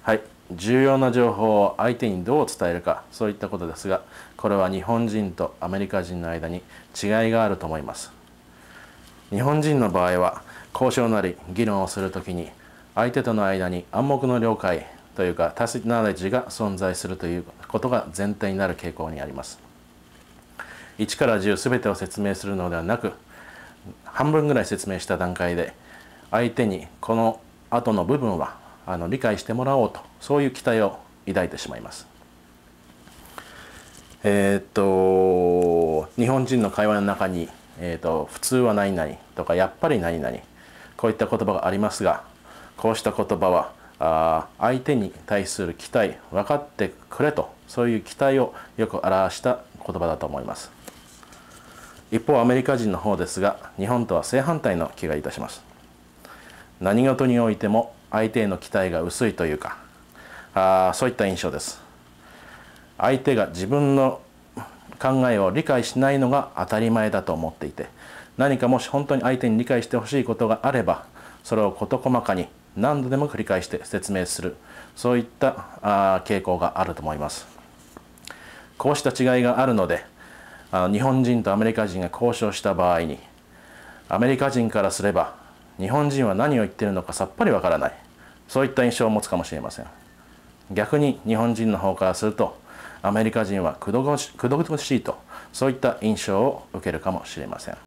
はい、重要な情報を相手にどう伝えるか、そういったことですが、これは日本人とアメリカ人の間に違いがあると思います。日本人の場合は交渉なり議論をするときに、相手との間に暗黙の了解というかタシットナレッジが存在するということが前提になる傾向にあります。1から10すべてを説明するのではなく、半分ぐらい説明した段階で相手にこの後の部分は理解してもらおうと、そういう期待を抱いてしまいます。日本人の会話の中に、普通は何々とかやっぱり何々、こういった言葉がありますが、こうした言葉は相手に対する期待、分かってくれと、そういう期待をよく表した言葉だと思います。一方アメリカ人の方ですが、日本とは正反対の気がいたします。何事においても相手への期待が薄いというか、そういった印象です。相手が自分の考えを理解しないのが当たり前だと思っていて、何かもし本当に相手に理解してほしいことがあれば、それを事細かに何度でも繰り返して説明する、そういった傾向があると思います。こうした違いがあるので、日本人とアメリカ人が交渉した場合に、アメリカ人からすれば日本人は何を言っているのかさっぱりわからない、そういった印象を持つかもしれません。逆に日本人の方からすると、アメリカ人はくどくどしいと、そういった印象を受けるかもしれません。